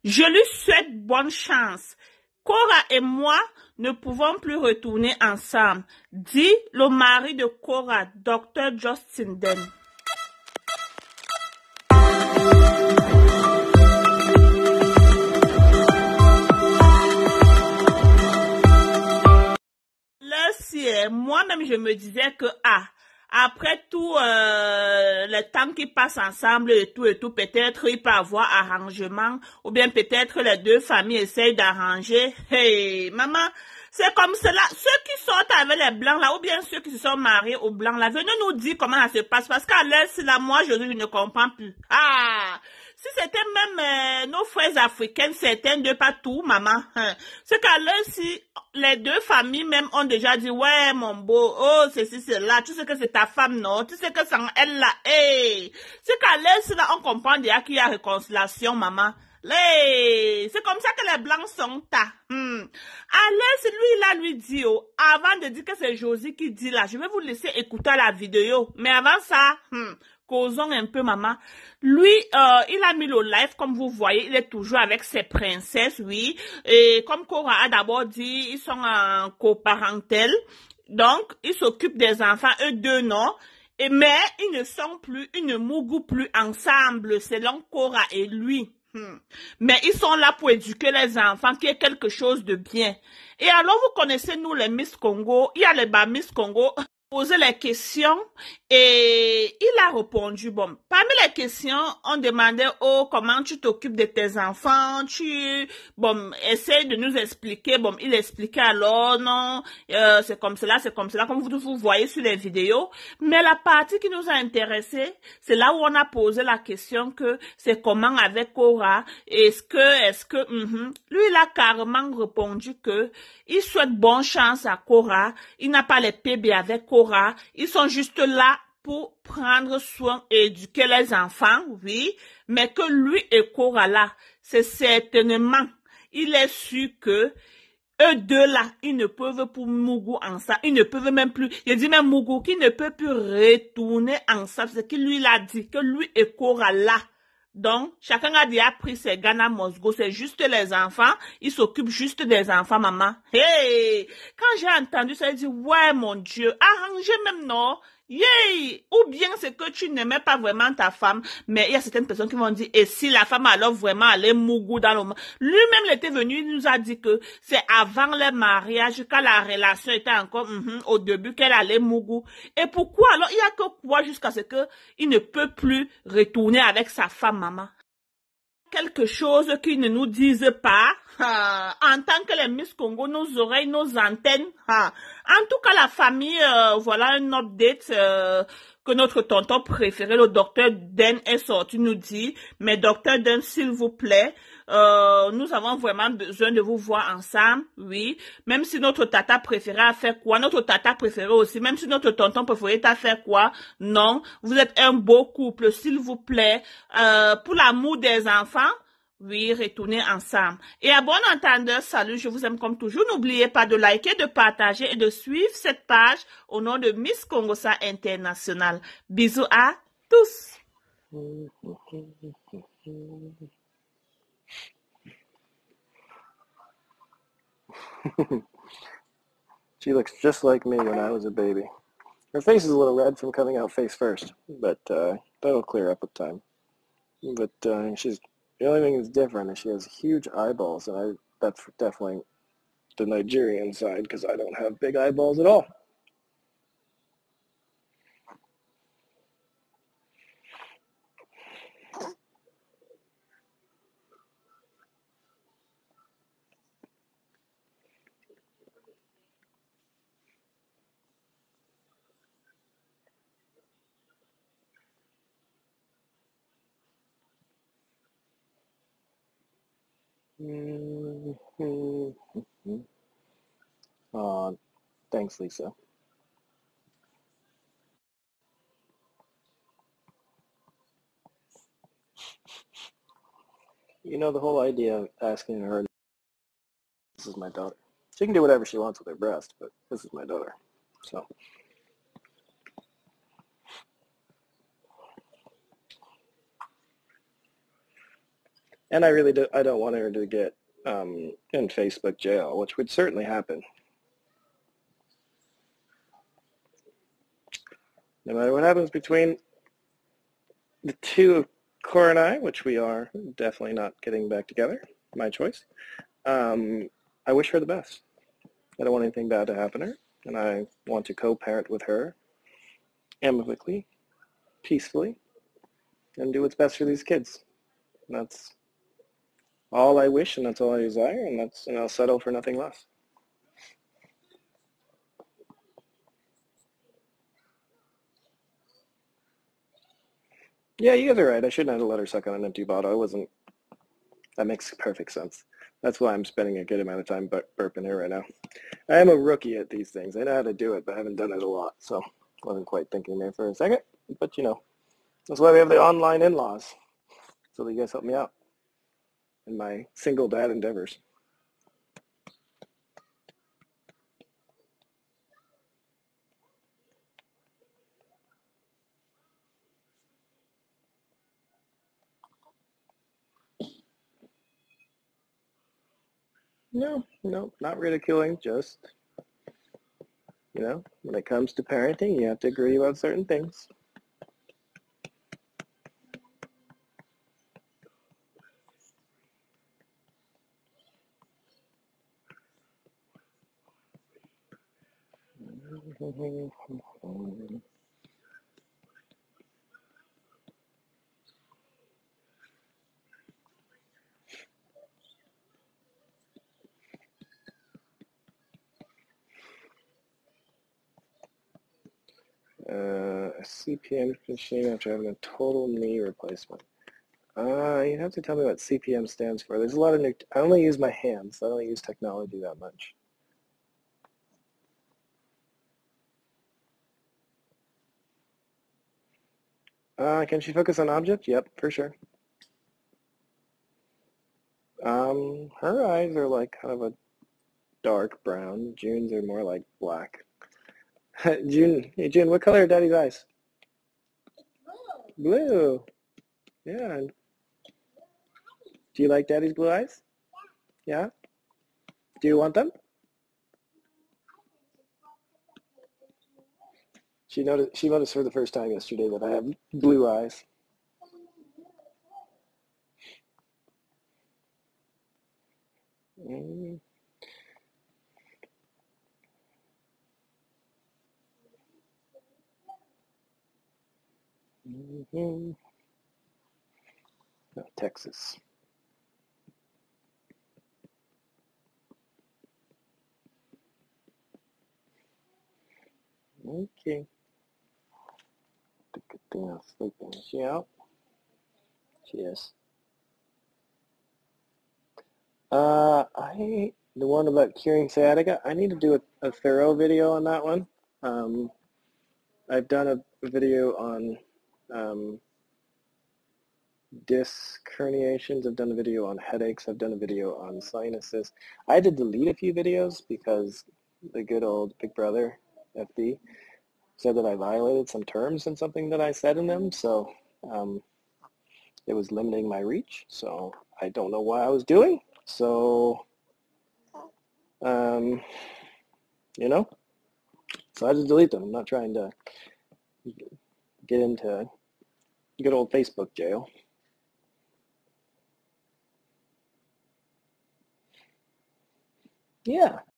Je lui souhaite bonne chance. Cora et moi ne pouvons plus retourner ensemble, dit le mari de Cora, Dr. Justin Den. Là, si moi-même je me disais que après tout le temps qu'ils passent ensemble et tout, peut-être il peut avoir arrangement, ou bien peut-être les deux familles essayent d'arranger. Hey, maman, c'est comme cela. Ceux qui sortent avec les blancs là, ou bien ceux qui se sont mariés aux blancs là, venez nous dire comment ça se passe, parce qu'à l'heure, là, moi, je ne comprends plus. Si c'était même nos frères africains, certains de pas tout, maman. C'est qu'à l'heure, si les deux familles même ont déjà dit, ouais, mon beau, oh, ceci, cela, tu sais que c'est ta femme, non? Tu sais que c'est elle là, hey. C'est qu'à l'heure, là, on comprend déjà qu'il y a réconciliation, maman. C'est comme ça que les blancs sont ta. Allez, lui, là, lui dit, avant de dire que c'est Josie qui dit là, je vais vous laisser écouter la vidéo. Mais avant ça, causons un peu, maman. Lui, il a mis le live, comme vous voyez, il est toujours avec ses princesses, oui. Et comme Cora a d'abord dit, ils sont en coparentèle. Donc, ils s'occupent des enfants, eux deux, non? Mais ils ne sont plus, ils ne mougouent plus ensemble, selon Cora et lui. Mais ils sont là pour éduquer les enfants, qui est quelque chose de bien. Et alors, vous connaissez, nous, les Miss Congo, il y a les bas Miss Congo, poser les questions et il a répondu. Bon, parmi les questions, on demandait, oh, comment tu t'occupes de tes enfants, essaye de nous expliquer. Bon, il expliquait alors, non, c'est comme cela, comme vous voyez sur les vidéos. Mais la partie qui nous a intéressé, c'est là où on a posé la question que c'est comment avec Cora, est-ce que, lui, il a carrément répondu que il souhaite bonne chance à Cora, il n'a pas les bébés avec Cora, ils sont juste là pour prendre soin et éduquer les enfants, oui, mais que lui et Cora là, c'est certainement, il est sûr que eux deux là, ils ne peuvent plus Mougou ensemble, ils ne peuvent même plus, il dit même Mougou qui ne peut plus retourner ensemble, c'est qu'il lui l'a dit, que lui et Cora là. Donc, chacun a déjà pris ses Ghana Mosgo, c'est juste les enfants, ils s'occupent juste des enfants, maman. Hey! Quand j'ai entendu ça, j'ai dit, ouais, mon Dieu, arrangez même, non? Yay! Ou bien c'est que tu n'aimais pas vraiment ta femme, mais il y a certaines personnes qui vont dire, et si la femme alors vraiment allait mougou dans le monde? Lui-même, il était venu, il nous a dit que c'est avant le mariage, quand la relation était encore, au début, qu'elle allait mougou. Et pourquoi alors? Il y a que quoi jusqu'à ce que il ne peut plus retourner avec sa femme, maman? Quelque chose qu'ils ne nous disent pas. En tant que les Miss Congo, nos oreilles, nos antennes. En tout cas, la famille, voilà un update que notre tonton préféré, le docteur Den, est sorti nous dit. Mais docteur Den, s'il vous plaît, nous avons vraiment besoin de vous voir ensemble, oui. Même si notre tata préféré a fait quoi, notre tata préféré aussi, même si notre tonton préféré a fait quoi, non. Vous êtes un beau couple, s'il vous plaît. Pour l'amour des enfants, oui, retournez ensemble. Et à bon entendeur, salut, je vous aime comme toujours. N'oubliez pas de liker, de partager et de suivre cette page au nom de Miss Congosa International. Bisous à tous. She looks just like me when I was a baby. Her face is a little red from coming out face first, but that'll clear up with time. But the only thing that's different is she has huge eyeballs, and that's definitely the Nigerian side, because I don't have big eyeballs at all. Thanks, Lisa. You know, the whole idea of asking her, this is my daughter. She can do whatever she wants with her breast, but this is my daughter. So. And I don't want her to get in Facebook jail, which would certainly happen. No matter what happens between the two of Cora and I, which we are definitely not getting back together, my choice, I wish her the best. I don't want anything bad to happen to her, and I want to co-parent with her amicably, peacefully, and do what's best for these kids. And that's all I wish, and that's all I desire, and I'll settle for nothing less. Yeah, you guys are right. I shouldn't have let her suck on an empty bottle. That makes perfect sense. That's why I'm spending a good amount of time burping here right now. I am a rookie at these things. I know how to do it, but I haven't done it a lot, so I wasn't quite thinking there for a second. But, that's why we have the online in-laws, so that you guys help me out in my single dad endeavors. No, not ridiculing, just, when it comes to parenting, you have to agree about certain things. A CPM machine after having a total knee replacement. You have to tell me what CPM stands for. There's a lot of new. I only use my hands. I don't use technology that much. Can she focus on object? Yep, for sure. Her eyes are like kind of a dark brown. June's are more like black. June, hey June, what color are Daddy's eyes? Blue. Yeah. Do you like Daddy's blue eyes? Yeah. Do you want them? She noticed for the first time yesterday that I have blue eyes. Mm-hmm. Oh, Texas. Okay. Good thing I'm sleeping. Is she out? She is. The one about curing sciatica, I need to do a thorough video on that one. I've done a video on disc herniations. I've done a video on headaches. I've done a video on sinuses. I had to delete a few videos because the good old Big Brother, FB, said that I violated some terms in something that I said in them. So it was limiting my reach. So I don't know what I was doing. So, so I had to delete them. I'm not trying to get into good old Facebook jail. Yeah.